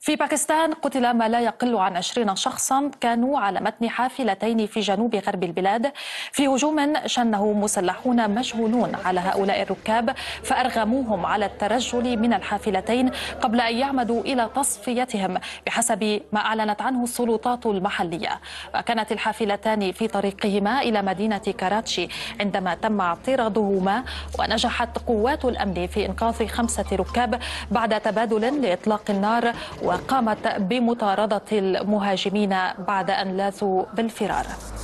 في باكستان قتل ما لا يقل عن 20 شخصا كانوا على متن حافلتين في جنوب غرب البلاد في هجوم شنه مسلحون مجهولون على هؤلاء الركاب، فأرغموهم على الترجل من الحافلتين قبل أن يعمدوا إلى تصفيتهم بحسب ما أعلنت عنه السلطات المحلية. وكانت الحافلتان في طريقهما إلى مدينة كراتشي عندما تم اعتراضهما، ونجحت قوات الأمن في إنقاذ 5 ركاب بعد تبادل لإطلاق النار، وقامت بمطاردة المهاجمين بعد أن لاثوا بالفرار.